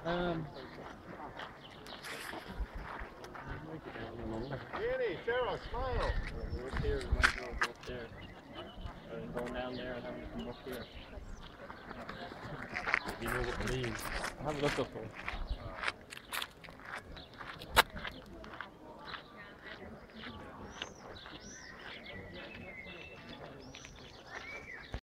Um, Danny, Sarah, smile. Go up here, we might as well go up there. Rather than going down there and having to come up here. You know what I mean? Have a look up here.